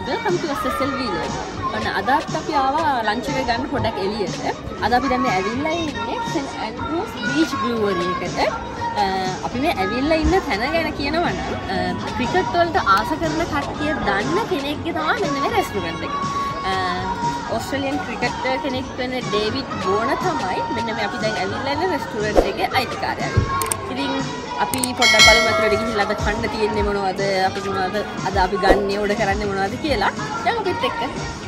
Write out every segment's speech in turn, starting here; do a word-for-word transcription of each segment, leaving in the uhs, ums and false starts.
welcome to S S L vlog. ඔන්න අදත් අපි ආවා ලන්ච් එක ගන්න පොඩක් එළියට. අද අපි දැන් මේ ඇවිල්ලා ඉන්නේ Saint Andrews Beach Brewery එකට. අපි මේ ඇවිල්ලා ඉන්න තැන ගැන කියනවා නම් ක්‍රිකට් වලට ආස කරන කට්ටිය දන්න කෙනෙක්ගේ තමයි මෙන්න මේ රෙස්ටුරන්ට් එක. ඔස්ට්‍රේලියන් ක්‍රිකටර් කෙනෙක් වෙන ඩේවිඩ් බෝන තමයි මෙන්න මේ අපි දැන් ඇවිල්ලා ඉන්න රෙස්ටුරන්ට් එකේ අයිතිකාරයා. ඉතින් අපි පොඩ්ඩක් බලමු අතට ගිහිල්ලා අද කන්න තියෙන්නේ මොනවද අපි මොනවද අද අපි ගන්නේ ඕඩර් කරන්නේ මොනවද කියලා. දැන් අපිත් එක්ක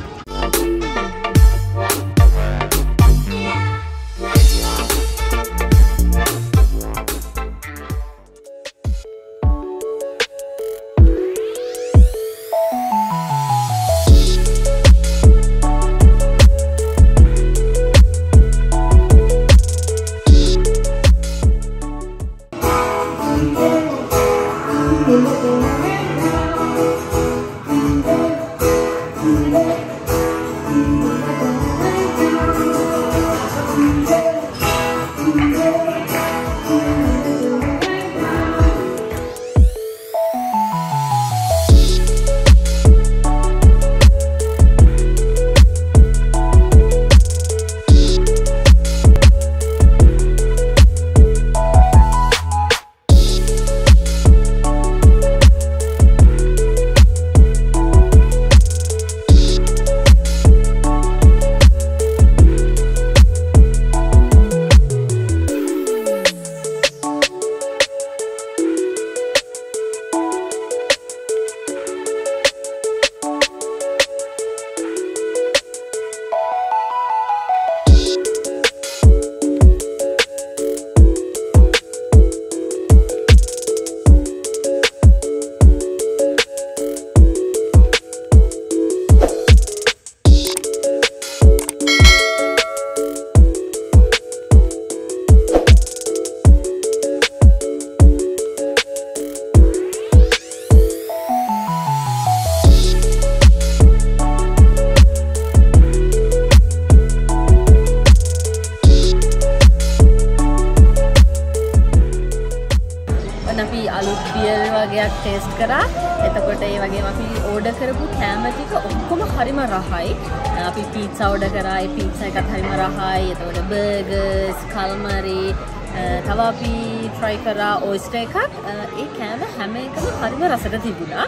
අපි අලුත් බියර් වගේක් ටේස්ට් කරා. එතකොට ඒ වගේම අපි ඕඩර් කරපු කෑම ටික ඔක්කොම හරිම රහයි. අපි පීට්සා ඕඩර් කරා. ඒ පීට්සා එකත් හරිම රහයි. එතකොට බර්ගර්ස්, කල්මරි, තව අපි try කරා ඔයිස්ටර් එකක්. ඒ කෑම හැම එකම හරිම රසට තිබුණා.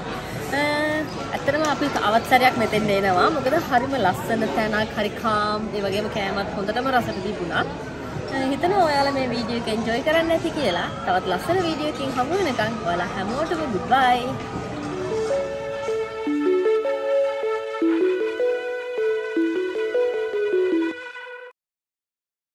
ඇත්තටම අපි තවත් සැරයක් මෙතෙන් එනවා. මොකද හරිම ලස්සන තැනක්, හරි කාම්, ඒ වගේම කෑමත් හොඳටම රසට තිබුණා. හිතනවා ඔයාලා මේ වීඩියෝ එක එන්ජොයි කරන්න ඇති කියලා. තවත් ලස්සන වීඩියෝ එකකින් හමු වෙනකන් ඔයාලා හැමෝටම goodbye.